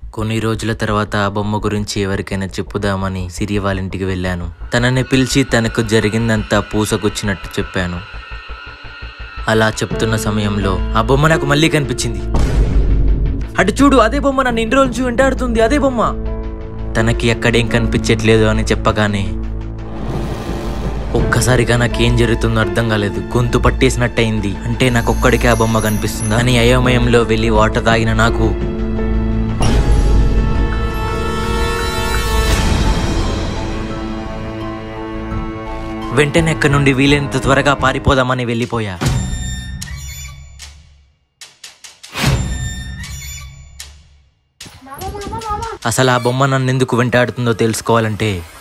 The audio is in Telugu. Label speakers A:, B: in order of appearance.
A: కొన్ని రోజుల తర్వాత ఆ బొమ్మ గురించి ఎవరికైనా చెప్పుదామని సిరి వాళ్ళ ఇంటికి వెళ్ళాను. తనని పిలిచి తనకు జరిగిందంతా పూసకొచ్చినట్టు చెప్పాను. అలా చెప్తున్న సమయంలో ఆ బొమ్మ నాకు మళ్ళీ కనిపించింది. అటు చూడు, అదే బొమ్మ నన్ను ఇన్ని రోజు వెంటాడుతుంది, అదే బొమ్మ. తనకి ఎక్కడేం కనిపించట్లేదు అని చెప్పగానే ఒక్కసారిగా నాకేం జరుగుతుందో అర్థం కాలేదు. గొంతు పట్టేసినట్టయింది. అంటే నాకొక్కడికే ఆ బొమ్మ కనిపిస్తుందా అని అయోమయంలో వెళ్ళి వాటర్ తాగిన నాకు వెంటనే అక్కడి నుండి వీలైనంత త్వరగా పారిపోదామని వెళ్ళిపోయా. అసలు ఆ బొమ్మ నన్నెందుకు వెంటాడుతుందో తెలుసుకోవాలంటే